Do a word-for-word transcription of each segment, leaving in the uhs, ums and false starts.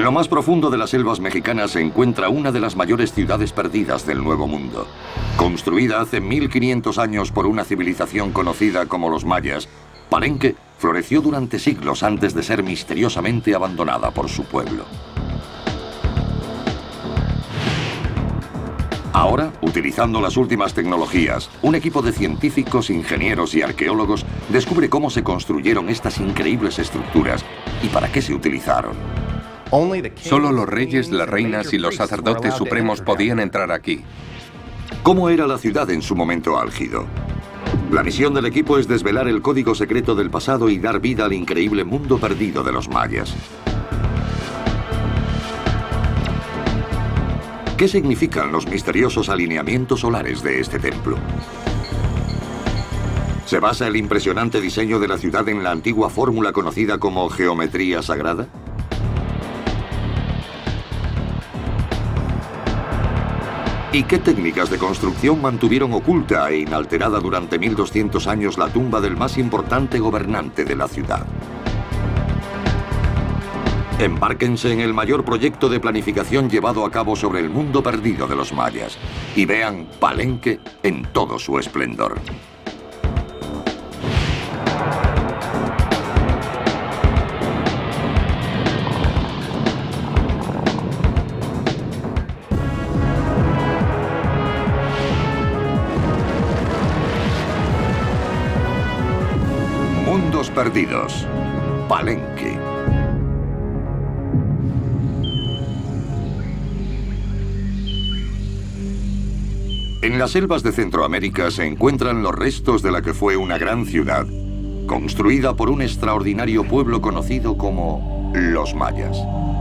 En lo más profundo de las selvas mexicanas se encuentra una de las mayores ciudades perdidas del Nuevo Mundo. Construida hace mil quinientos años por una civilización conocida como los mayas, Palenque floreció durante siglos antes de ser misteriosamente abandonada por su pueblo. Ahora, utilizando las últimas tecnologías, un equipo de científicos, ingenieros y arqueólogos descubre cómo se construyeron estas increíbles estructuras y para qué se utilizaron. Solo los reyes, las reinas y los sacerdotes supremos podían entrar aquí. ¿Cómo era la ciudad en su momento álgido? La misión del equipo es desvelar el código secreto del pasado y dar vida al increíble mundo perdido de los mayas. ¿Qué significan los misteriosos alineamientos solares de este templo? ¿Se basa el impresionante diseño de la ciudad en la antigua fórmula conocida como geometría sagrada? ¿Y qué técnicas de construcción mantuvieron oculta e inalterada durante mil doscientos años la tumba del más importante gobernante de la ciudad? Embárquense en el mayor proyecto de planificación llevado a cabo sobre el mundo perdido de los mayas y vean Palenque en todo su esplendor. Mundos perdidos. Palenque. En las selvas de Centroamérica se encuentran los restos de la que fue una gran ciudad, construida por un extraordinario pueblo conocido como los mayas.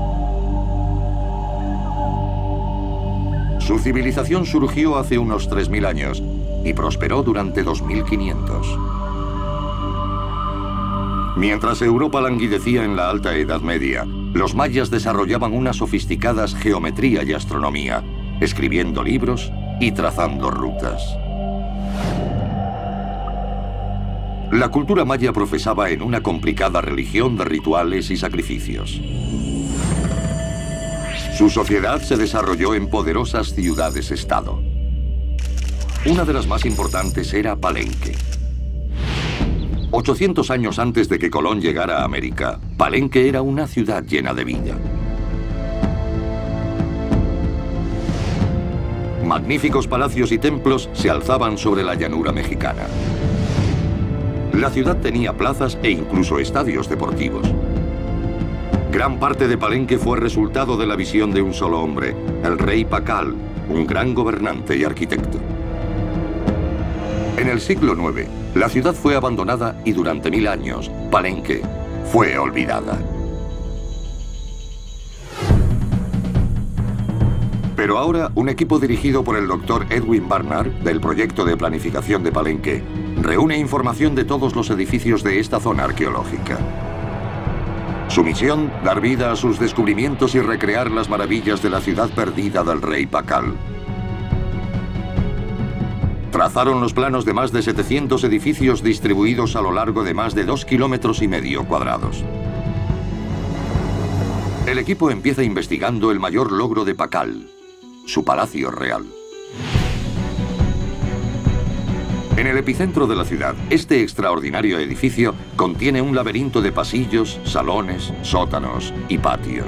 Su civilización surgió hace unos tres mil años y prosperó durante dos mil quinientos. Mientras Europa languidecía en la Alta Edad Media, los mayas desarrollaban una sofisticada geometría y astronomía, escribiendo libros y trazando rutas. La cultura maya profesaba en una complicada religión de rituales y sacrificios. Su sociedad se desarrolló en poderosas ciudades-estado. Una de las más importantes era Palenque. ochocientos años antes de que Colón llegara a América, Palenque era una ciudad llena de vida. Magníficos palacios y templos se alzaban sobre la llanura mexicana. La ciudad tenía plazas e incluso estadios deportivos. Gran parte de Palenque fue resultado de la visión de un solo hombre, el rey Pacal, un gran gobernante y arquitecto. En el siglo nueve, la ciudad fue abandonada y durante mil años, Palenque fue olvidada. Pero ahora, un equipo dirigido por el doctor Edwin Barnard, del proyecto de planificación de Palenque, reúne información de todos los edificios de esta zona arqueológica. Su misión, dar vida a sus descubrimientos y recrear las maravillas de la ciudad perdida del rey Pacal. Trazaron los planos de más de setecientos edificios distribuidos a lo largo de más de dos kilómetros y medio cuadrados. El equipo empieza investigando el mayor logro de Pacal, su palacio real. En el epicentro de la ciudad, este extraordinario edificio contiene un laberinto de pasillos, salones, sótanos y patios.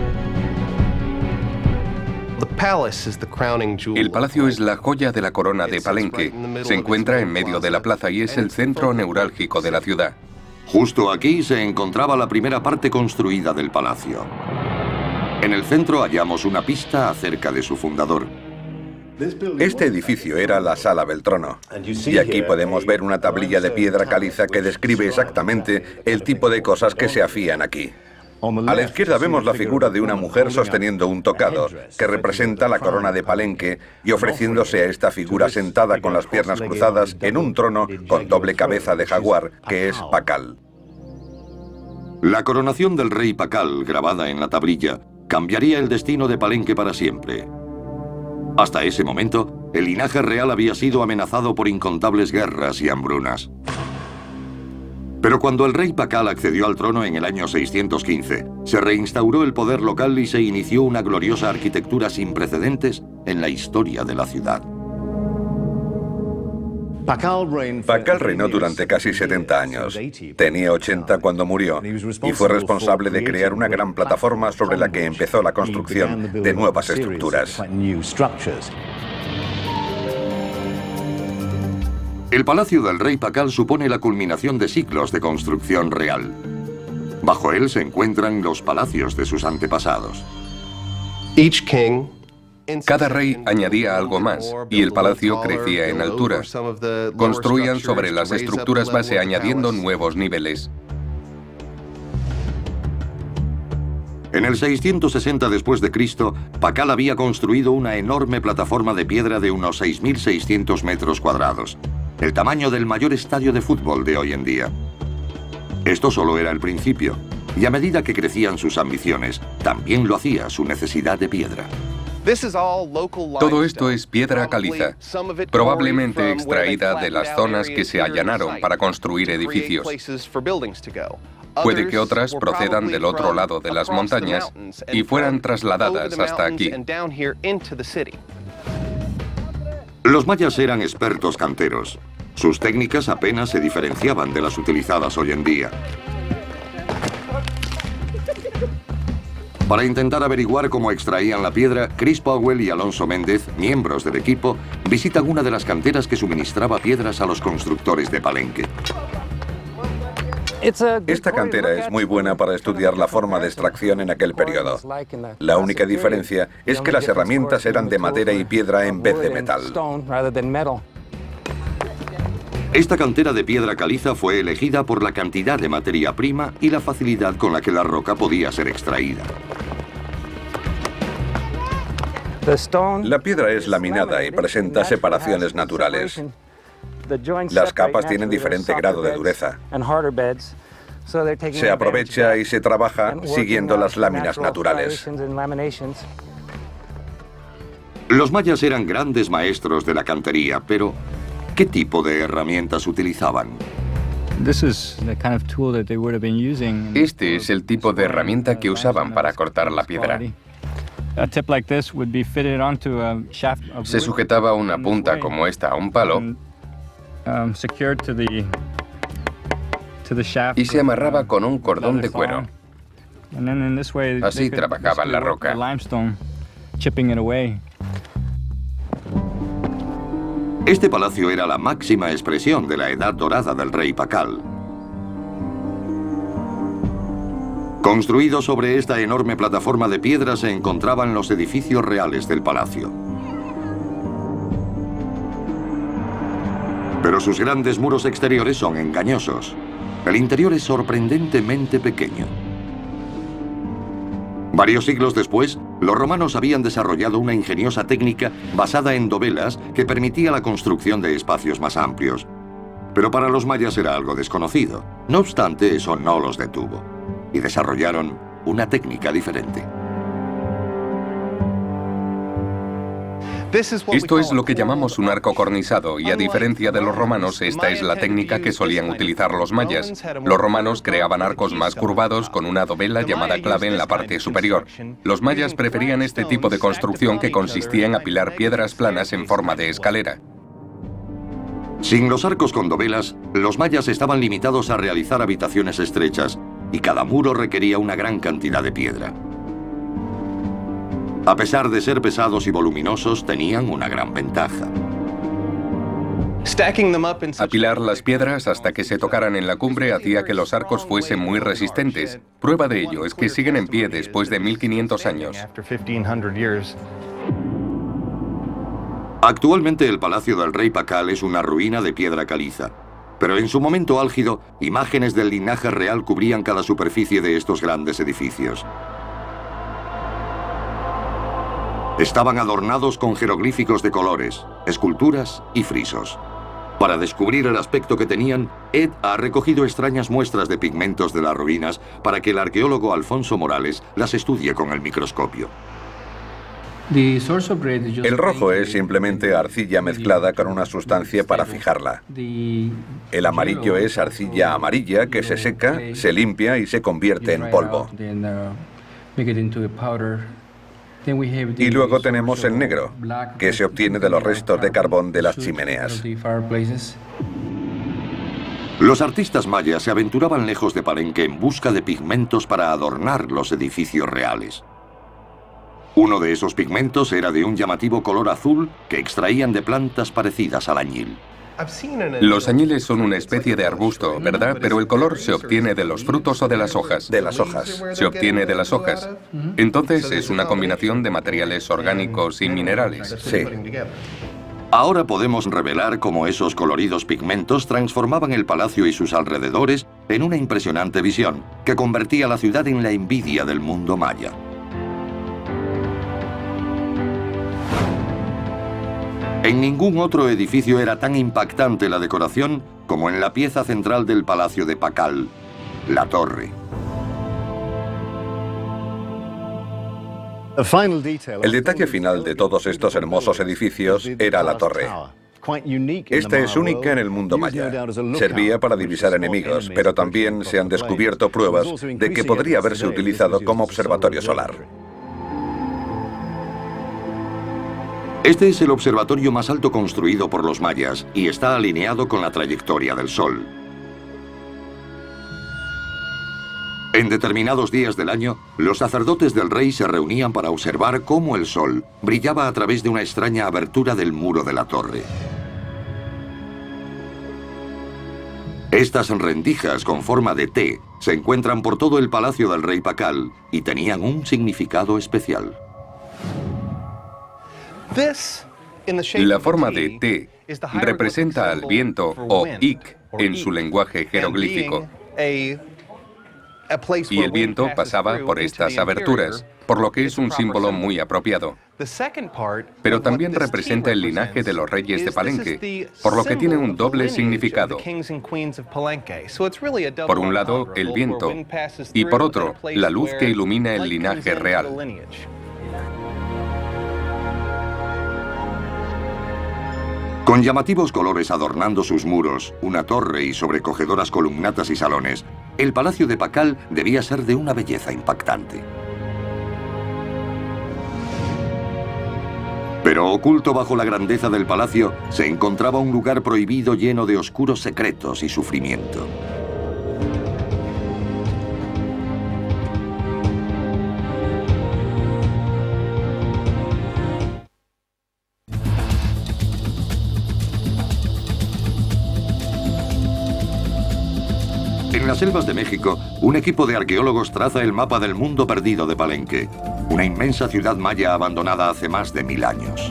El palacio es la joya de la corona de Palenque. Se encuentra en medio de la plaza y es el centro neurálgico de la ciudad. Justo aquí se encontraba la primera parte construida del palacio. En el centro hallamos una pista acerca de su fundador. Este edificio era la Sala Beltrono. Y aquí podemos ver una tablilla de piedra caliza que describe exactamente el tipo de cosas que se hacían aquí. A la izquierda vemos la figura de una mujer sosteniendo un tocado, que representa la corona de Palenque, y ofreciéndose a esta figura sentada con las piernas cruzadas en un trono con doble cabeza de jaguar, que es Pacal. La coronación del rey Pacal, grabada en la tablilla, cambiaría el destino de Palenque para siempre. Hasta ese momento, el linaje real había sido amenazado por incontables guerras y hambrunas. Pero cuando el rey Pakal accedió al trono en el año seiscientos quince, se reinstauró el poder local y se inició una gloriosa arquitectura sin precedentes en la historia de la ciudad. Pakal reinó durante casi setenta años. Tenía ochenta cuando murió y fue responsable de crear una gran plataforma sobre la que empezó la construcción de nuevas estructuras. El palacio del rey Pakal supone la culminación de siglos de construcción real. Bajo él se encuentran los palacios de sus antepasados. Cada rey añadía algo más, y el palacio crecía en altura. Construían sobre las estructuras base añadiendo nuevos niveles. En el seiscientos sesenta después de Cristo, Pakal había construido una enorme plataforma de piedra de unos seis mil seiscientos metros cuadrados, el tamaño del mayor estadio de fútbol de hoy en día. Esto solo era el principio, y a medida que crecían sus ambiciones, también lo hacía su necesidad de piedra. Todo esto es piedra caliza, probablemente extraída de las zonas que se allanaron para construir edificios. Puede que otras procedan del otro lado de las montañas y fueran trasladadas hasta aquí. Los mayas eran expertos canteros. Sus técnicas apenas se diferenciaban de las utilizadas hoy en día. Para intentar averiguar cómo extraían la piedra, Chris Powell y Alonso Méndez, miembros del equipo, visitan una de las canteras que suministraba piedras a los constructores de Palenque. Esta cantera es muy buena para estudiar la forma de extracción en aquel periodo. La única diferencia es que las herramientas eran de madera y piedra en vez de metal. Esta cantera de piedra caliza fue elegida por la cantidad de materia prima y la facilidad con la que la roca podía ser extraída. La piedra es laminada y presenta separaciones naturales. Las capas tienen diferente grado de dureza. Se aprovecha y se trabaja siguiendo las láminas naturales. Los mayas eran grandes maestros de la cantería, pero ¿qué tipo de herramientas utilizaban? Este es el tipo de herramienta que usaban para cortar la piedra. Se sujetaba una punta como esta a un palo y se amarraba con un cordón de cuero. Así trabajaban la roca. Este palacio era la máxima expresión de la edad dorada del rey Pakal. Construido sobre esta enorme plataforma de piedra se encontraban los edificios reales del palacio. Pero sus grandes muros exteriores son engañosos. El interior es sorprendentemente pequeño. Varios siglos después, los romanos habían desarrollado una ingeniosa técnica basada en dovelas que permitía la construcción de espacios más amplios. Pero para los mayas era algo desconocido. No obstante, eso no los detuvo. Y desarrollaron una técnica diferente. Esto es lo que llamamos un arco cornisado y a diferencia de los romanos, esta es la técnica que solían utilizar los mayas. Los romanos creaban arcos más curvados con una dovela llamada clave en la parte superior. Los mayas preferían este tipo de construcción que consistía en apilar piedras planas en forma de escalera. Sin los arcos con dovelas, los mayas estaban limitados a realizar habitaciones estrechas y cada muro requería una gran cantidad de piedra. A pesar de ser pesados y voluminosos, tenían una gran ventaja. Apilar las piedras hasta que se tocaran en la cumbre hacía que los arcos fuesen muy resistentes. Prueba de ello es que siguen en pie después de mil quinientos años. Actualmente el Palacio del Rey Pakal es una ruina de piedra caliza. Pero en su momento álgido, imágenes del linaje real cubrían cada superficie de estos grandes edificios. Estaban adornados con jeroglíficos de colores, esculturas y frisos. Para descubrir el aspecto que tenían, Ed ha recogido extrañas muestras de pigmentos de las ruinas para que el arqueólogo Alfonso Morales las estudie con el microscopio. El rojo es simplemente arcilla mezclada con una sustancia para fijarla. El amarillo es arcilla amarilla que se seca, se limpia y se convierte en polvo. Y luego tenemos el negro, que se obtiene de los restos de carbón de las chimeneas. Los artistas mayas se aventuraban lejos de Palenque en busca de pigmentos para adornar los edificios reales. Uno de esos pigmentos era de un llamativo color azul que extraían de plantas parecidas al añil. Los añiles son una especie de arbusto, ¿verdad? Pero el color se obtiene de los frutos o de las hojas. De las hojas. Se obtiene de las hojas. Entonces es una combinación de materiales orgánicos y minerales. Sí. Ahora podemos revelar cómo esos coloridos pigmentos transformaban el palacio y sus alrededores en una impresionante visión que convertía la ciudad en la envidia del mundo maya. En ningún otro edificio era tan impactante la decoración como en la pieza central del Palacio de Pakal, la torre. El detalle final de todos estos hermosos edificios era la torre. Esta es única en el mundo maya. Servía para divisar enemigos, pero también se han descubierto pruebas de que podría haberse utilizado como observatorio solar. Este es el observatorio más alto construido por los mayas y está alineado con la trayectoria del Sol. En determinados días del año, los sacerdotes del rey se reunían para observar cómo el Sol brillaba a través de una extraña abertura del muro de la torre. Estas rendijas con forma de T se encuentran por todo el palacio del rey Pakal y tenían un significado especial. La forma de T representa al viento o Ik en su lenguaje jeroglífico. Y el viento pasaba por estas aberturas, por lo que es un símbolo muy apropiado. Pero también representa el linaje de los reyes de Palenque, por lo que tiene un doble significado. Por un lado, el viento, y por otro, la luz que ilumina el linaje real. Con llamativos colores adornando sus muros, una torre y sobrecogedoras columnatas y salones, el Palacio de Pakal debía ser de una belleza impactante. Pero oculto bajo la grandeza del palacio se encontraba un lugar prohibido lleno de oscuros secretos y sufrimiento. En las selvas de México, un equipo de arqueólogos traza el mapa del mundo perdido de Palenque, una inmensa ciudad maya abandonada hace más de mil años.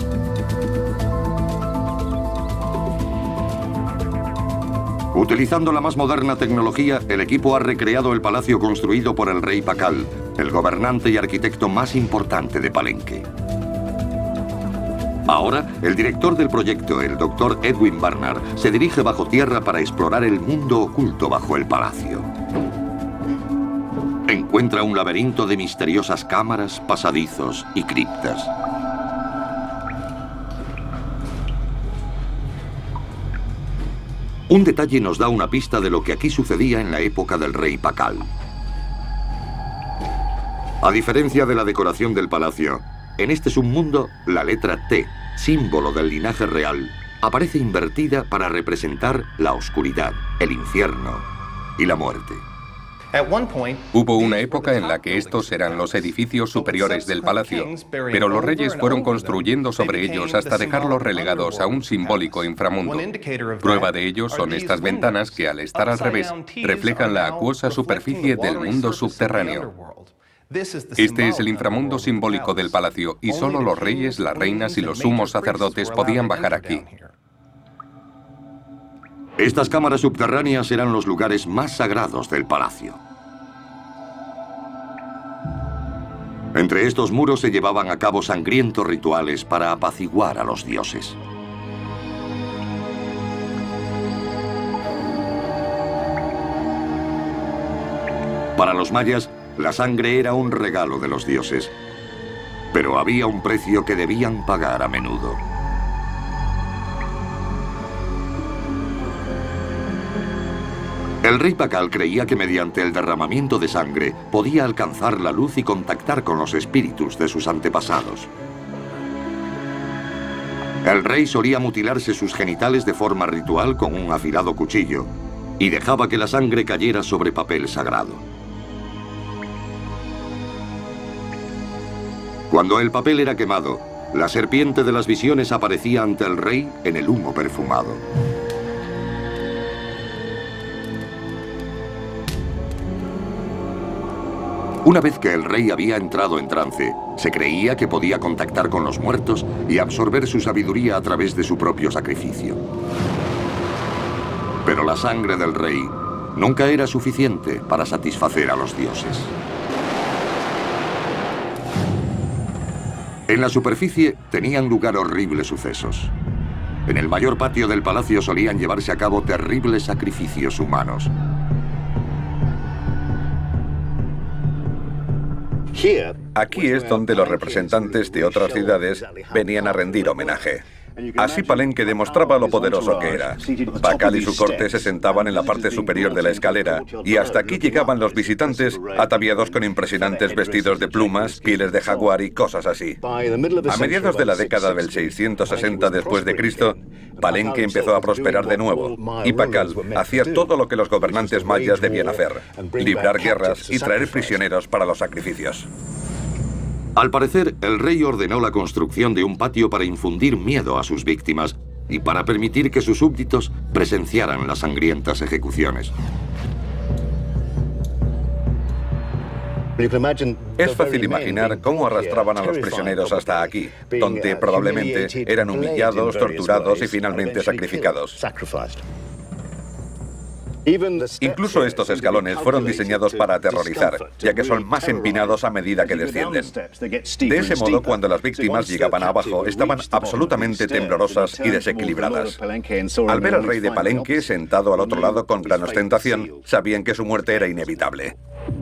Utilizando la más moderna tecnología, el equipo ha recreado el palacio construido por el rey Pakal, el gobernante y arquitecto más importante de Palenque. Ahora, el director del proyecto, el doctor Edwin Barnard, se dirige bajo tierra para explorar el mundo oculto bajo el palacio. Encuentra un laberinto de misteriosas cámaras, pasadizos y criptas. Un detalle nos da una pista de lo que aquí sucedía en la época del rey Pakal. A diferencia de la decoración del palacio, en este submundo, la letra T, símbolo del linaje real, aparece invertida para representar la oscuridad, el infierno y la muerte. Hubo una época en la que estos eran los edificios superiores del palacio, pero los reyes fueron construyendo sobre ellos hasta dejarlos relegados a un simbólico inframundo. Prueba de ello son estas ventanas que, al estar al revés, reflejan la acuosa superficie del mundo subterráneo. Este es el inframundo simbólico del palacio y solo los reyes, las reinas y los sumos sacerdotes podían bajar aquí. Estas cámaras subterráneas eran los lugares más sagrados del palacio. Entre estos muros se llevaban a cabo sangrientos rituales para apaciguar a los dioses. Para los mayas, la sangre era un regalo de los dioses. Pero había un precio que debían pagar a menudo. El rey Pakal creía que mediante el derramamiento de sangre podía alcanzar la luz y contactar con los espíritus de sus antepasados. El rey solía mutilarse sus genitales de forma ritual con un afilado cuchillo y dejaba que la sangre cayera sobre papel sagrado. Cuando el papel era quemado, la serpiente de las visiones aparecía ante el rey en el humo perfumado. Una vez que el rey había entrado en trance, se creía que podía contactar con los muertos y absorber su sabiduría a través de su propio sacrificio. Pero la sangre del rey nunca era suficiente para satisfacer a los dioses. En la superficie tenían lugar horribles sucesos. En el mayor patio del palacio solían llevarse a cabo terribles sacrificios humanos. Aquí es donde los representantes de otras ciudades venían a rendir homenaje. Así Palenque demostraba lo poderoso que era. Pakal y su corte se sentaban en la parte superior de la escalera y hasta aquí llegaban los visitantes ataviados con impresionantes vestidos de plumas, pieles de jaguar y cosas así. A mediados de la década del seiscientos sesenta después de Cristo, Palenque empezó a prosperar de nuevo y Pakal hacía todo lo que los gobernantes mayas debían hacer: librar guerras y traer prisioneros para los sacrificios. Al parecer, el rey ordenó la construcción de un patio para infundir miedo a sus víctimas y para permitir que sus súbditos presenciaran las sangrientas ejecuciones. Es fácil imaginar cómo arrastraban a los prisioneros hasta aquí, donde probablemente eran humillados, torturados y finalmente sacrificados. Incluso estos escalones fueron diseñados para aterrorizar, ya que son más empinados a medida que descienden. De ese modo, cuando las víctimas llegaban abajo, estaban absolutamente temblorosas y desequilibradas. Al ver al rey de Palenque sentado al otro lado con gran ostentación, sabían que su muerte era inevitable.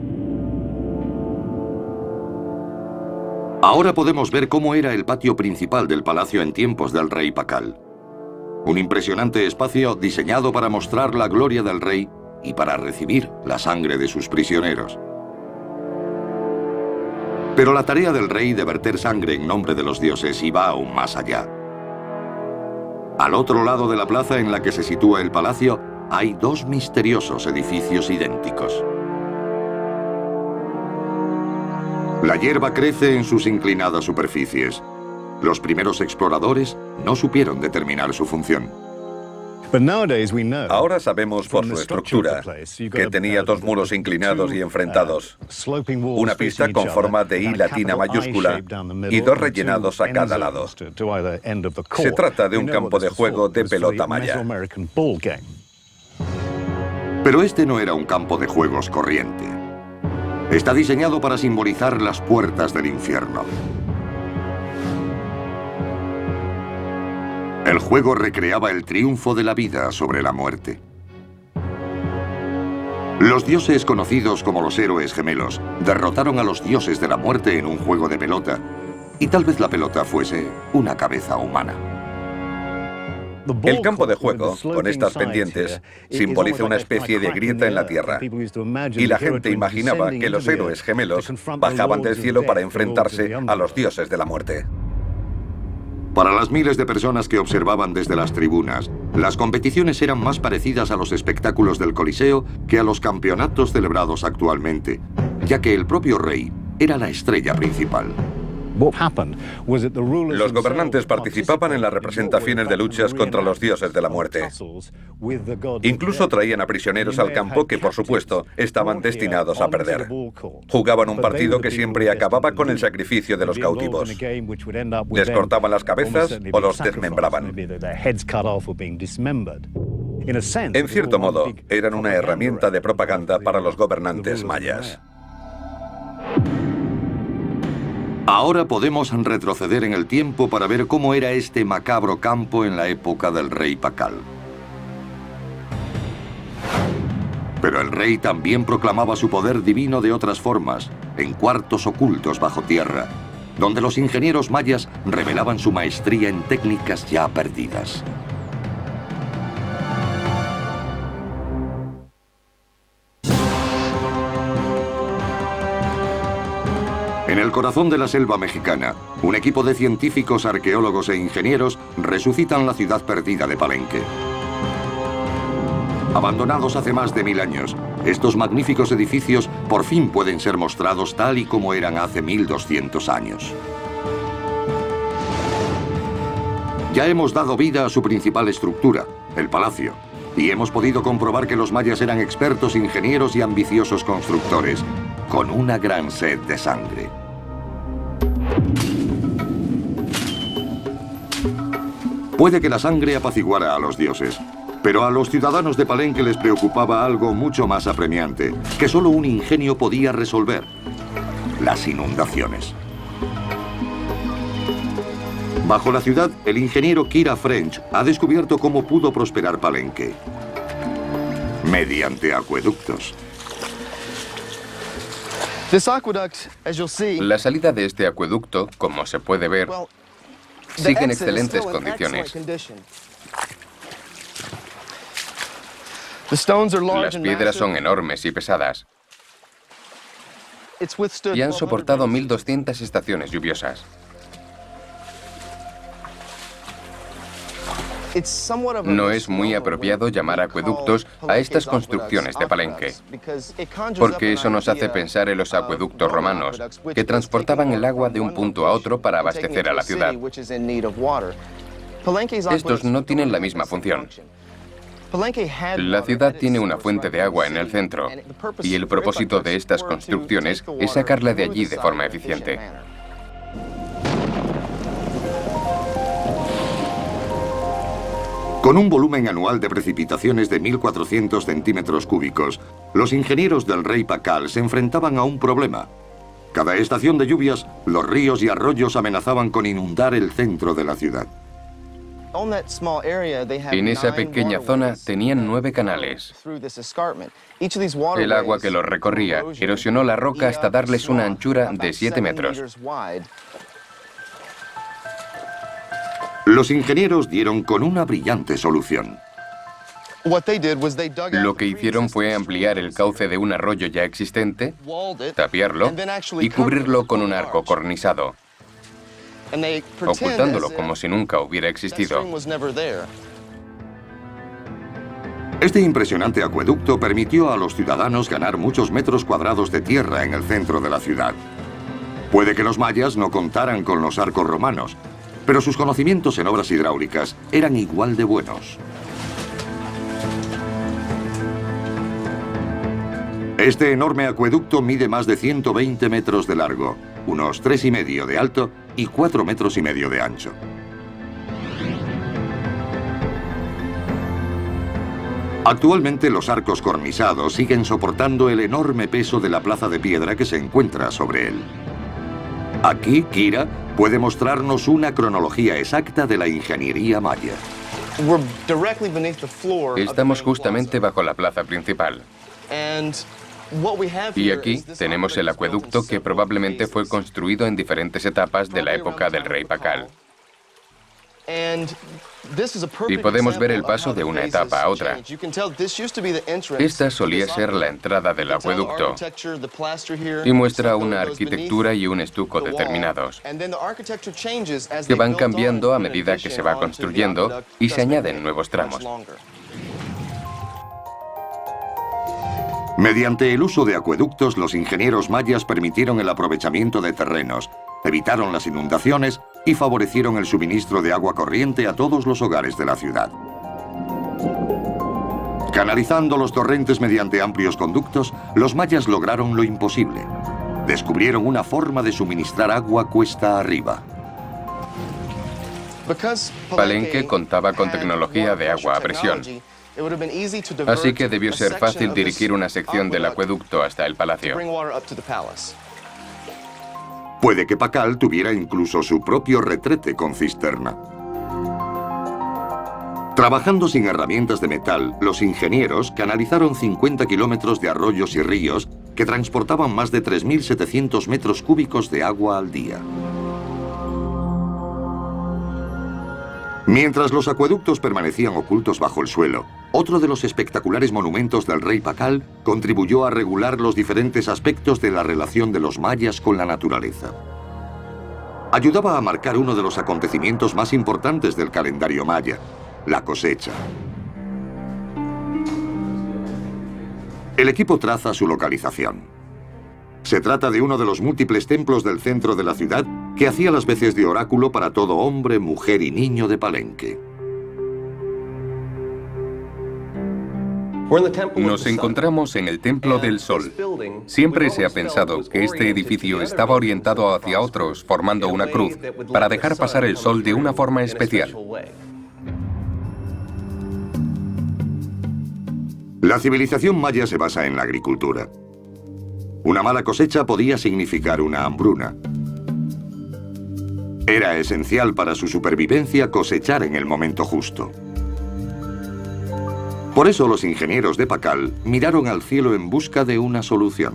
Ahora podemos ver cómo era el patio principal del palacio en tiempos del rey Pakal. Un impresionante espacio diseñado para mostrar la gloria del rey y para recibir la sangre de sus prisioneros. Pero la tarea del rey de verter sangre en nombre de los dioses iba aún más allá. Al otro lado de la plaza en la que se sitúa el palacio, hay dos misteriosos edificios idénticos. La hierba crece en sus inclinadas superficies. Los primeros exploradores no supieron determinar su función. Ahora sabemos por su estructura que tenía dos muros inclinados y enfrentados, una pista con forma de I latina mayúscula y dos rellenados a cada lado. Se trata de un campo de juego de pelota maya. Pero este no era un campo de juegos corriente. Está diseñado para simbolizar las puertas del infierno. El juego recreaba el triunfo de la vida sobre la muerte. Los dioses conocidos como los héroes gemelos derrotaron a los dioses de la muerte en un juego de pelota, y tal vez la pelota fuese una cabeza humana. El campo de juego, con estas pendientes, simboliza una especie de grieta en la tierra, y la gente imaginaba que los héroes gemelos bajaban del cielo para enfrentarse a los dioses de la muerte. Para las miles de personas que observaban desde las tribunas, las competiciones eran más parecidas a los espectáculos del Coliseo que a los campeonatos celebrados actualmente, ya que el propio rey era la estrella principal. Los gobernantes participaban en las representaciones de luchas contra los dioses de la muerte. Incluso traían a prisioneros al campo que, por supuesto, estaban destinados a perder. Jugaban un partido que siempre acababa con el sacrificio de los cautivos. Les cortaban las cabezas o los desmembraban. En cierto modo, eran una herramienta de propaganda para los gobernantes mayas. Ahora podemos retroceder en el tiempo para ver cómo era este macabro campo en la época del rey Pakal. Pero el rey también proclamaba su poder divino de otras formas, en cuartos ocultos bajo tierra, donde los ingenieros mayas revelaban su maestría en técnicas ya perdidas. En el corazón de la selva mexicana, un equipo de científicos, arqueólogos e ingenieros resucitan la ciudad perdida de Palenque. Abandonados hace más de mil años, estos magníficos edificios por fin pueden ser mostrados tal y como eran hace mil doscientos años. Ya hemos dado vida a su principal estructura, el palacio, y hemos podido comprobar que los mayas eran expertos ingenieros y ambiciosos constructores, con una gran sed de sangre. Puede que la sangre apaciguara a los dioses, pero a los ciudadanos de Palenque les preocupaba algo mucho más apremiante, que solo un ingenio podía resolver: las inundaciones. Bajo la ciudad, el ingeniero Kira French ha descubierto cómo pudo prosperar Palenque: mediante acueductos. La salida de este acueducto, como se puede ver, sigue en excelentes condiciones. Las piedras son enormes y pesadas y han soportado mil doscientas estaciones lluviosas. No es muy apropiado llamar acueductos a estas construcciones de Palenque, porque eso nos hace pensar en los acueductos romanos, que transportaban el agua de un punto a otro para abastecer a la ciudad. Estos no tienen la misma función. La ciudad tiene una fuente de agua en el centro, y el propósito de estas construcciones es sacarla de allí de forma eficiente. Con un volumen anual de precipitaciones de mil cuatrocientos centímetros cúbicos, los ingenieros del rey Pacal se enfrentaban a un problema. Cada estación de lluvias, los ríos y arroyos amenazaban con inundar el centro de la ciudad. En esa pequeña zona tenían nueve canales. El agua que los recorría erosionó la roca hasta darles una anchura de siete metros. Los ingenieros dieron con una brillante solución. Lo que hicieron fue ampliar el cauce de un arroyo ya existente, tapiarlo y cubrirlo con un arco cornisado, ocultándolo como si nunca hubiera existido. Este impresionante acueducto permitió a los ciudadanos ganar muchos metros cuadrados de tierra en el centro de la ciudad. Puede que los mayas no contaran con los arcos romanos, pero sus conocimientos en obras hidráulicas eran igual de buenos. Este enorme acueducto mide más de ciento veinte metros de largo, unos tres y medio de alto y cuatro metros y medio de ancho. Actualmente los arcos cornisados siguen soportando el enorme peso de la plaza de piedra que se encuentra sobre él. Aquí, Kira puede mostrarnos una cronología exacta de la ingeniería maya. Estamos justamente bajo la plaza principal. Y aquí tenemos el acueducto que probablemente fue construido en diferentes etapas de la época del rey Pacal. Y podemos ver el paso de una etapa a otra. Esta solía ser la entrada del acueducto y muestra una arquitectura y un estuco determinados, que van cambiando a medida que se va construyendo y se añaden nuevos tramos. Mediante el uso de acueductos, los ingenieros mayas permitieron el aprovechamiento de terrenos, evitaron las inundaciones y favorecieron el suministro de agua corriente a todos los hogares de la ciudad. Canalizando los torrentes mediante amplios conductos, los mayas lograron lo imposible. Descubrieron una forma de suministrar agua cuesta arriba. Palenque contaba con tecnología de agua a presión, así que debió ser fácil dirigir una sección del acueducto hasta el palacio. Puede que Pacal tuviera incluso su propio retrete con cisterna. Trabajando sin herramientas de metal, los ingenieros canalizaron cincuenta kilómetros de arroyos y ríos que transportaban más de tres mil setecientos metros cúbicos de agua al día. Mientras los acueductos permanecían ocultos bajo el suelo, otro de los espectaculares monumentos del rey Pakal contribuyó a regular los diferentes aspectos de la relación de los mayas con la naturaleza. Ayudaba a marcar uno de los acontecimientos más importantes del calendario maya, la cosecha. El equipo traza su localización. Se trata de uno de los múltiples templos del centro de la ciudad que hacía las veces de oráculo para todo hombre, mujer y niño de Palenque. Nos encontramos en el Templo del Sol. Siempre se ha pensado que este edificio estaba orientado hacia otros, formando una cruz, para dejar pasar el sol de una forma especial. La civilización maya se basa en la agricultura. Una mala cosecha podía significar una hambruna. Era esencial para su supervivencia cosechar en el momento justo. Por eso los ingenieros de Pakal miraron al cielo en busca de una solución.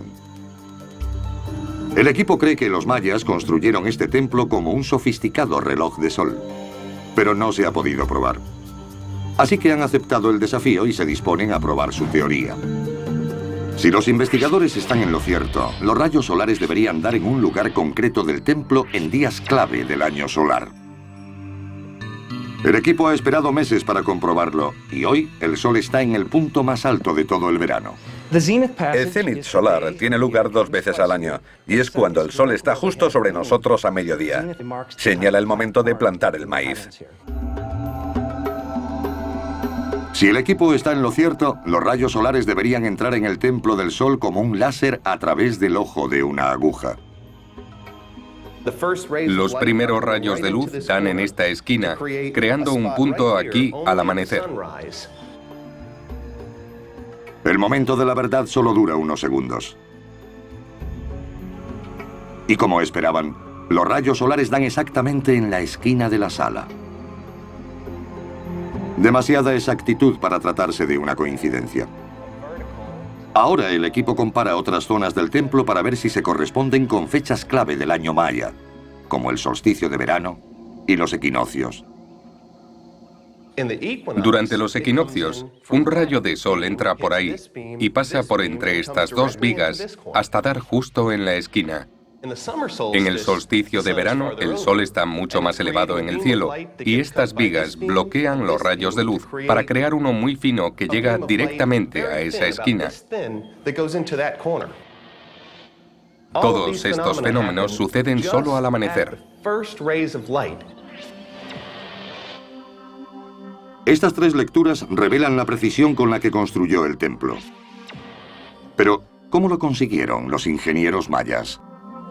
El equipo cree que los mayas construyeron este templo como un sofisticado reloj de sol, pero no se ha podido probar. Así que han aceptado el desafío y se disponen a probar su teoría. Si los investigadores están en lo cierto, los rayos solares deberían dar en un lugar concreto del templo en días clave del año solar. El equipo ha esperado meses para comprobarlo y hoy el sol está en el punto más alto de todo el verano. El cénit solar tiene lugar dos veces al año y es cuando el sol está justo sobre nosotros a mediodía. Señala el momento de plantar el maíz. Si el equipo está en lo cierto, los rayos solares deberían entrar en el templo del sol como un láser a través del ojo de una aguja. Los primeros rayos de luz dan en esta esquina, creando un punto aquí al amanecer. El momento de la verdad solo dura unos segundos. Y como esperaban, los rayos solares dan exactamente en la esquina de la sala. Demasiada exactitud para tratarse de una coincidencia. Ahora el equipo compara otras zonas del templo para ver si se corresponden con fechas clave del año maya, como el solsticio de verano y los equinoccios. Durante los equinoccios, un rayo de sol entra por ahí y pasa por entre estas dos vigas hasta dar justo en la esquina. En el solsticio de verano, el sol está mucho más elevado en el cielo y estas vigas bloquean los rayos de luz para crear uno muy fino que llega directamente a esa esquina. Todos estos fenómenos suceden solo al amanecer. Estas tres lecturas revelan la precisión con la que construyó el templo. Pero, ¿cómo lo consiguieron los ingenieros mayas?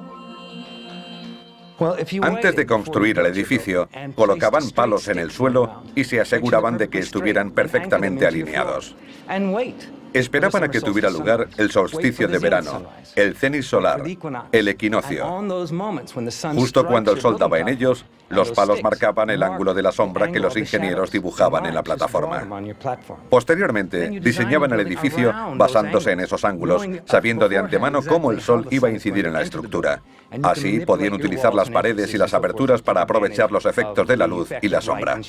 Antes de construir el edificio, colocaban palos en el suelo y se aseguraban de que estuvieran perfectamente alineados. Esperaban a que tuviera lugar el solsticio de verano, el cénit solar, el equinoccio. Justo cuando el sol daba en ellos, los palos marcaban el ángulo de la sombra que los ingenieros dibujaban en la plataforma. Posteriormente, diseñaban el edificio basándose en esos ángulos, sabiendo de antemano cómo el sol iba a incidir en la estructura. Así podían utilizar las paredes y las aberturas para aprovechar los efectos de la luz y la sombra.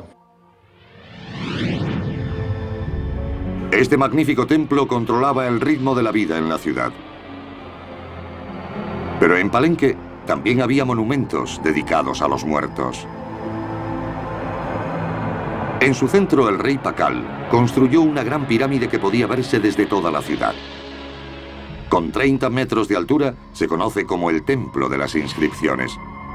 Este magnífico templo controlaba el ritmo de la vida en la ciudad. Pero en Palenque también había monumentos dedicados a los muertos. En su centro, el rey Pakal construyó una gran pirámide que podía verse desde toda la ciudad. Con treinta metros de altura, se conoce como el Templo de las Inscripciones.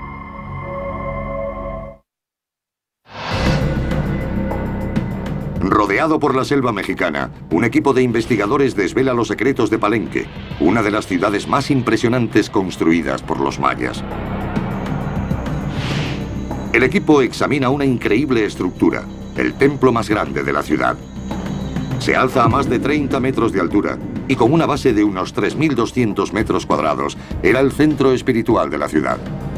Rodeado por la selva mexicana, un equipo de investigadores desvela los secretos de Palenque, una de las ciudades más impresionantes construidas por los mayas. El equipo examina una increíble estructura, el templo más grande de la ciudad. Se alza a más de treinta metros de altura y con una base de unos tres mil doscientos metros cuadrados, era el centro espiritual de la ciudad.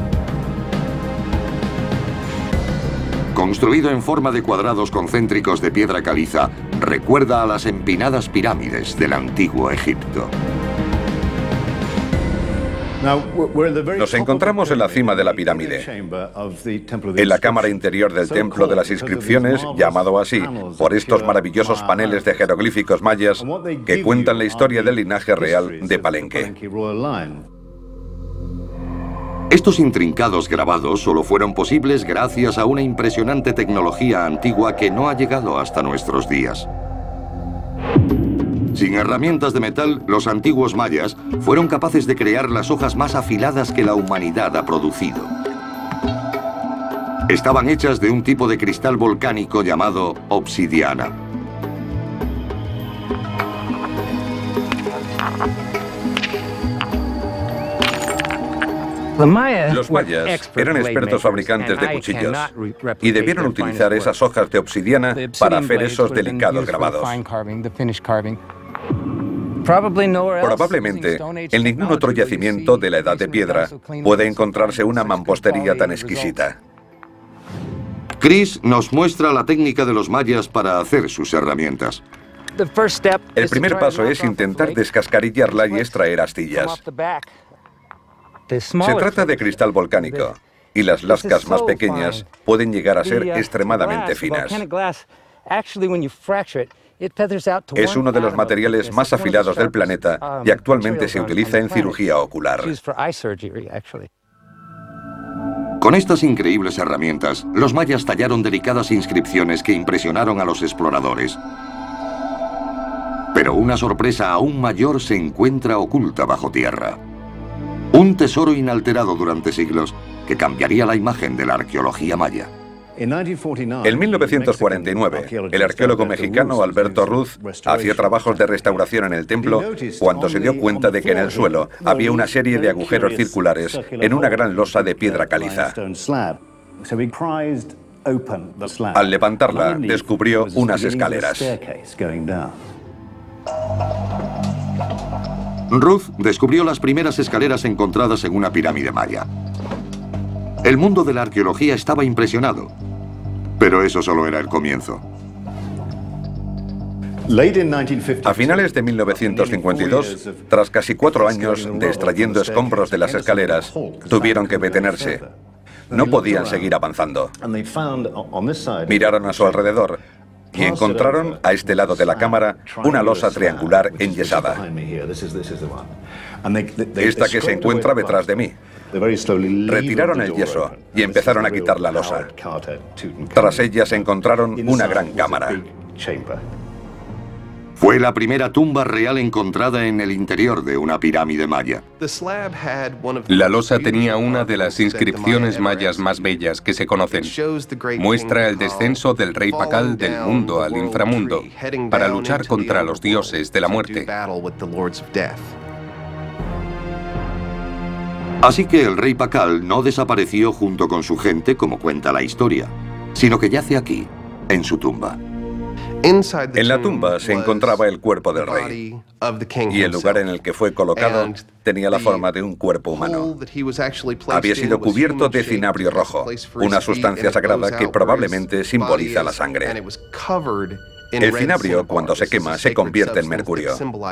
Construido en forma de cuadrados concéntricos de piedra caliza, recuerda a las empinadas pirámides del antiguo Egipto. Nos encontramos en la cima de la pirámide, en la cámara interior del templo de las inscripciones, llamado así por estos maravillosos paneles de jeroglíficos mayas que cuentan la historia del linaje real de Palenque. Estos intrincados grabados solo fueron posibles gracias a una impresionante tecnología antigua que no ha llegado hasta nuestros días. Sin herramientas de metal, los antiguos mayas fueron capaces de crear las hojas más afiladas que la humanidad ha producido. Estaban hechas de un tipo de cristal volcánico llamado obsidiana. Los mayas eran expertos fabricantes de cuchillos y debieron utilizar esas hojas de obsidiana para hacer esos delicados grabados. Probablemente, en ningún otro yacimiento de la Edad de Piedra puede encontrarse una mampostería tan exquisita. Chris nos muestra la técnica de los mayas para hacer sus herramientas. El primer paso es intentar descascarillarla y extraer astillas. Se trata de cristal volcánico, y las lascas más pequeñas pueden llegar a ser extremadamente finas. Es uno de los materiales más afilados del planeta y actualmente se utiliza en cirugía ocular. Con estas increíbles herramientas, los mayas tallaron delicadas inscripciones que impresionaron a los exploradores. Pero una sorpresa aún mayor se encuentra oculta bajo tierra. Un tesoro inalterado durante siglos que cambiaría la imagen de la arqueología maya. En mil novecientos cuarenta y nueve, el arqueólogo mexicano Alberto Ruz hacía trabajos de restauración en el templo cuando se dio cuenta de que en el suelo había una serie de agujeros circulares en una gran losa de piedra caliza. Al levantarla, descubrió unas escaleras. Ruth descubrió las primeras escaleras encontradas en una pirámide maya. El mundo de la arqueología estaba impresionado, pero eso solo era el comienzo. A finales de mil novecientos cincuenta y dos, tras casi cuatro años de extrayendo escombros de las escaleras, tuvieron que detenerse. No podían seguir avanzando. Miraron a su alrededor y encontraron a este lado de la cámara una losa triangular enyesada. Esta que se encuentra detrás de mí. Retiraron el yeso y empezaron a quitar la losa. Tras ella se encontraron una gran cámara. Fue la primera tumba real encontrada en el interior de una pirámide maya. La losa tenía una de las inscripciones mayas más bellas que se conocen. Muestra el descenso del rey Pacal del mundo al inframundo para luchar contra los dioses de la muerte. Así que el rey Pacal no desapareció junto con su gente, como cuenta la historia, sino que yace aquí, en su tumba. En la tumba se encontraba el cuerpo del rey, y el lugar en el que fue colocado tenía la forma de un cuerpo humano. Había sido cubierto de cinabrio rojo, una sustancia sagrada que probablemente simboliza la sangre. El cinabrio, cuando se quema, se convierte en mercurio.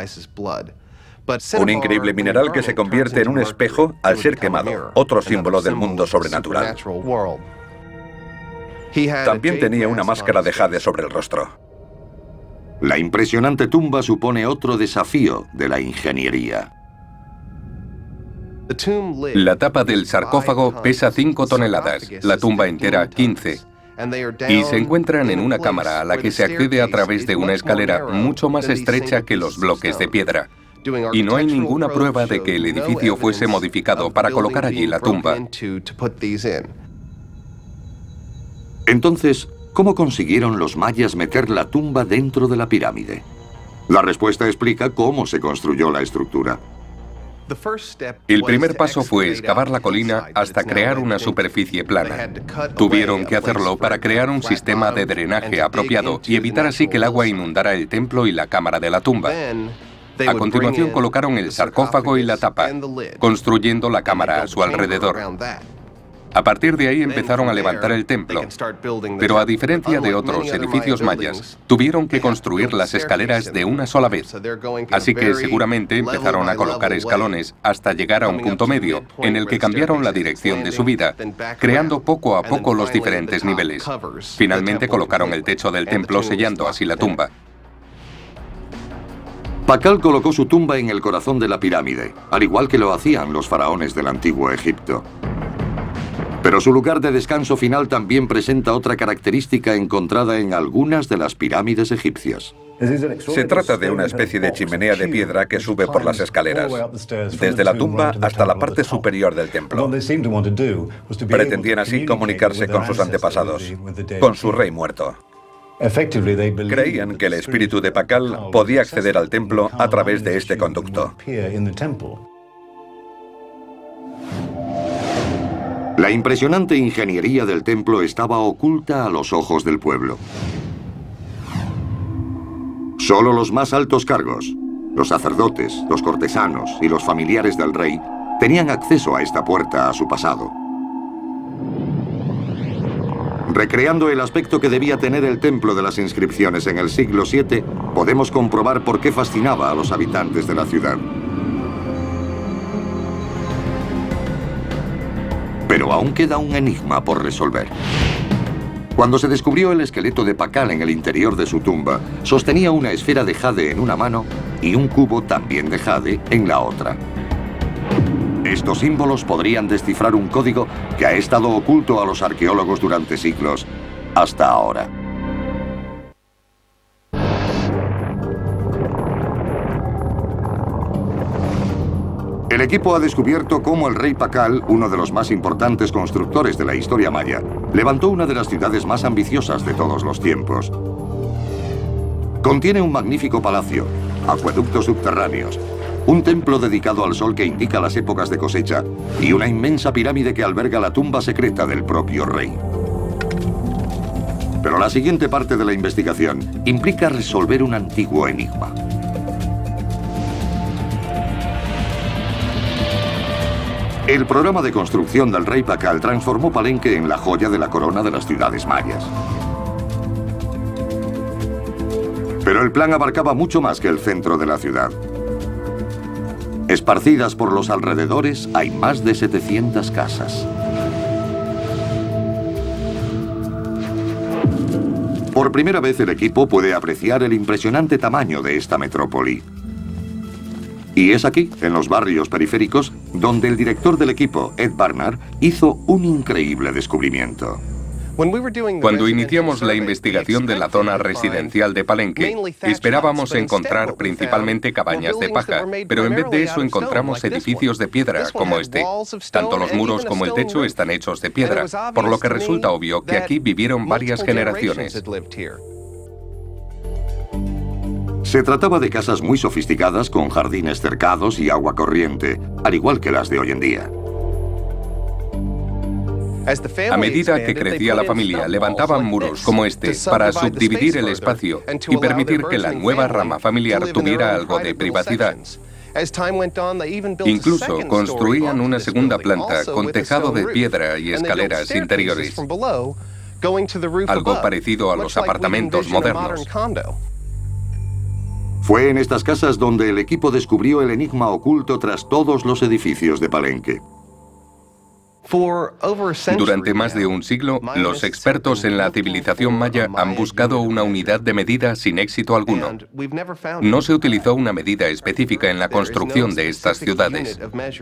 Un increíble mineral que se convierte en un espejo al ser quemado, otro símbolo del mundo sobrenatural. También tenía una máscara de jade sobre el rostro. La impresionante tumba supone otro desafío de la ingeniería. La tapa del sarcófago pesa cinco toneladas, la tumba entera quince. Y se encuentran en una cámara a la que se accede a través de una escalera mucho más estrecha que los bloques de piedra. Y no hay ninguna prueba de que el edificio fuese modificado para colocar allí la tumba. Entonces, ¿cómo consiguieron los mayas meter la tumba dentro de la pirámide? La respuesta explica cómo se construyó la estructura. El primer paso fue excavar la colina hasta crear una superficie plana. Tuvieron que hacerlo para crear un sistema de drenaje apropiado y evitar así que el agua inundara el templo y la cámara de la tumba. A continuación colocaron el sarcófago y la tapa, construyendo la cámara a su alrededor. A partir de ahí empezaron a levantar el templo, pero a diferencia de otros edificios mayas, tuvieron que construir las escaleras de una sola vez. Así que seguramente empezaron a colocar escalones hasta llegar a un punto medio, en el que cambiaron la dirección de subida, creando poco a poco los diferentes niveles. Finalmente colocaron el techo del templo, sellando así la tumba. Pakal colocó su tumba en el corazón de la pirámide, al igual que lo hacían los faraones del antiguo Egipto. Pero su lugar de descanso final también presenta otra característica encontrada en algunas de las pirámides egipcias. Se trata de una especie de chimenea de piedra que sube por las escaleras, desde la tumba hasta la parte superior del templo. Pretendían así comunicarse con sus antepasados, con su rey muerto. Creían que el espíritu de Pakal podía acceder al templo a través de este conducto. La impresionante ingeniería del templo estaba oculta a los ojos del pueblo. Solo los más altos cargos, los sacerdotes, los cortesanos y los familiares del rey, tenían acceso a esta puerta a su pasado. Recreando el aspecto que debía tener el templo de las inscripciones en el siglo siete, podemos comprobar por qué fascinaba a los habitantes de la ciudad. Pero aún queda un enigma por resolver. Cuando se descubrió el esqueleto de Pakal en el interior de su tumba, sostenía una esfera de jade en una mano y un cubo también de jade en la otra. Estos símbolos podrían descifrar un código que ha estado oculto a los arqueólogos durante siglos, hasta ahora. El equipo ha descubierto cómo el rey Pakal, uno de los más importantes constructores de la historia maya, levantó una de las ciudades más ambiciosas de todos los tiempos. Contiene un magnífico palacio, acueductos subterráneos, un templo dedicado al sol que indica las épocas de cosecha y una inmensa pirámide que alberga la tumba secreta del propio rey. Pero la siguiente parte de la investigación implica resolver un antiguo enigma. El programa de construcción del rey Pakal transformó Palenque en la joya de la corona de las ciudades mayas. Pero el plan abarcaba mucho más que el centro de la ciudad. Esparcidas por los alrededores hay más de setecientas casas. Por primera vez el equipo puede apreciar el impresionante tamaño de esta metrópoli. Y es aquí, en los barrios periféricos, donde el director del equipo, Ed Barnard, hizo un increíble descubrimiento. Cuando iniciamos la investigación de la zona residencial de Palenque, esperábamos encontrar principalmente cabañas de paja, pero en vez de eso encontramos edificios de piedra como este. Tanto los muros como el techo están hechos de piedra, por lo que resulta obvio que aquí vivieron varias generaciones. Se trataba de casas muy sofisticadas con jardines cercados y agua corriente, al igual que las de hoy en día. A medida que crecía la familia, levantaban muros como este para subdividir el espacio y permitir que la nueva rama familiar tuviera algo de privacidad. Incluso construían una segunda planta con tejado de piedra y escaleras interiores, algo parecido a los apartamentos modernos. Fue en estas casas donde el equipo descubrió el enigma oculto tras todos los edificios de Palenque. Durante más de un siglo, los expertos en la civilización maya han buscado una unidad de medida sin éxito alguno. No se utilizó una medida específica en la construcción de estas ciudades.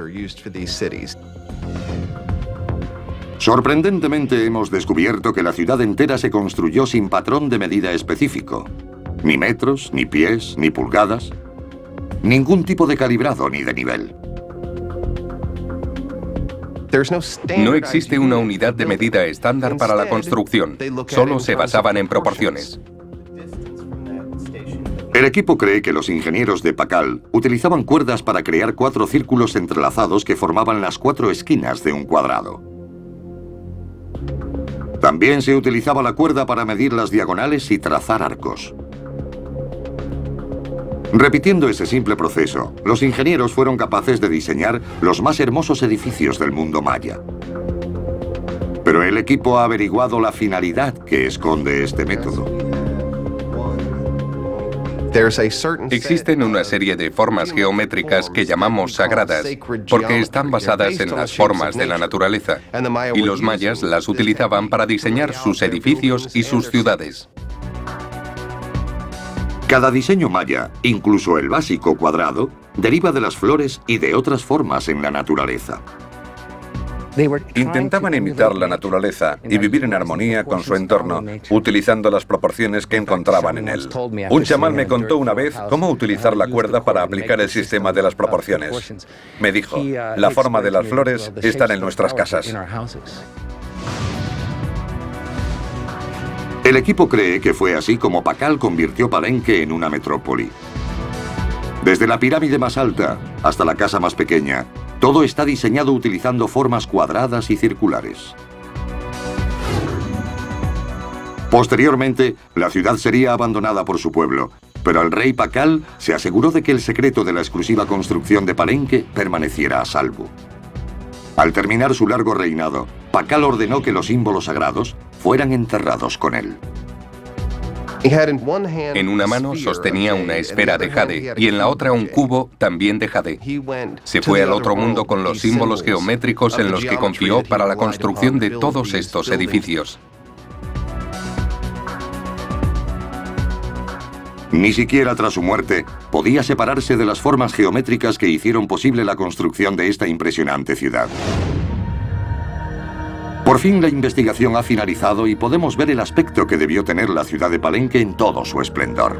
Sorprendentemente hemos descubierto que la ciudad entera se construyó sin patrón de medida específico. Ni metros, ni pies, ni pulgadas. Ningún tipo de calibrado ni de nivel. No existe una unidad de medida estándar para la construcción, solo se basaban en proporciones. El equipo cree que los ingenieros de Pakal utilizaban cuerdas para crear cuatro círculos entrelazados que formaban las cuatro esquinas de un cuadrado. También se utilizaba la cuerda para medir las diagonales y trazar arcos. Repitiendo ese simple proceso, los ingenieros fueron capaces de diseñar los más hermosos edificios del mundo maya. Pero el equipo ha averiguado la finalidad que esconde este método. Existen una serie de formas geométricas que llamamos sagradas, porque están basadas en las formas de la naturaleza, y los mayas las utilizaban para diseñar sus edificios y sus ciudades. Cada diseño maya, incluso el básico cuadrado, deriva de las flores y de otras formas en la naturaleza. Intentaban imitar la naturaleza y vivir en armonía con su entorno, utilizando las proporciones que encontraban en él. Un chamán me contó una vez cómo utilizar la cuerda para aplicar el sistema de las proporciones. Me dijo, la forma de las flores está en nuestras casas. El equipo cree que fue así como Pakal convirtió Palenque en una metrópoli. Desde la pirámide más alta hasta la casa más pequeña, todo está diseñado utilizando formas cuadradas y circulares. Posteriormente, la ciudad sería abandonada por su pueblo, pero el rey Pakal se aseguró de que el secreto de la exclusiva construcción de Palenque permaneciera a salvo. Al terminar su largo reinado, Pakal ordenó que los símbolos sagrados fueran enterrados con él. En una mano sostenía una esfera de jade y en la otra un cubo también de jade. Se fue al otro mundo con los símbolos geométricos en los que confió para la construcción de todos estos edificios. Ni siquiera tras su muerte podía separarse de las formas geométricas que hicieron posible la construcción de esta impresionante ciudad. Por fin la investigación ha finalizado y podemos ver el aspecto que debió tener la ciudad de Palenque en todo su esplendor.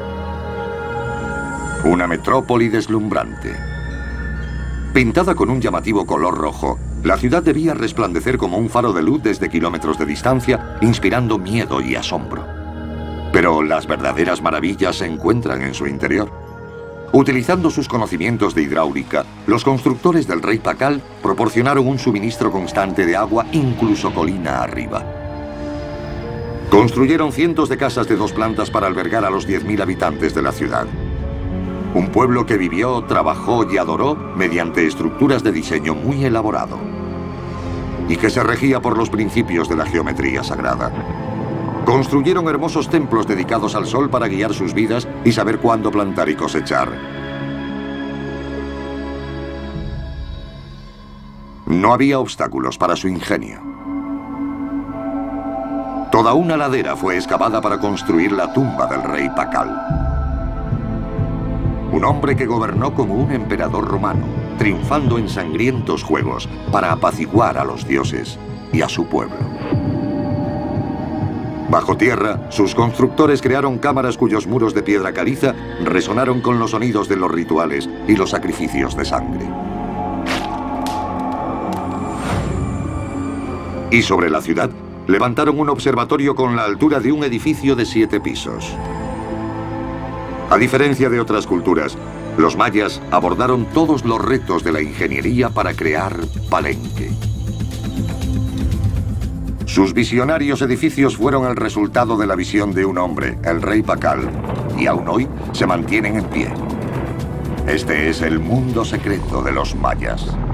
Una metrópoli deslumbrante. Pintada con un llamativo color rojo, la ciudad debía resplandecer como un faro de luz desde kilómetros de distancia, inspirando miedo y asombro. Pero las verdaderas maravillas se encuentran en su interior. Utilizando sus conocimientos de hidráulica, los constructores del rey Pakal proporcionaron un suministro constante de agua incluso colina arriba. Construyeron cientos de casas de dos plantas para albergar a los diez mil habitantes de la ciudad. Un pueblo que vivió, trabajó y adoró mediante estructuras de diseño muy elaborado y que se regía por los principios de la geometría sagrada. Construyeron hermosos templos dedicados al sol para guiar sus vidas y saber cuándo plantar y cosechar. No había obstáculos para su ingenio. Toda una ladera fue excavada para construir la tumba del rey Pakal. Un hombre que gobernó como un emperador romano, triunfando en sangrientos juegos para apaciguar a los dioses y a su pueblo. Bajo tierra, sus constructores crearon cámaras cuyos muros de piedra caliza resonaron con los sonidos de los rituales y los sacrificios de sangre. Y sobre la ciudad, levantaron un observatorio con la altura de un edificio de siete pisos. A diferencia de otras culturas, los mayas abordaron todos los retos de la ingeniería para crear Palenque. Sus visionarios edificios fueron el resultado de la visión de un hombre, el rey Pakal, y aún hoy se mantienen en pie. Este es el mundo secreto de los mayas.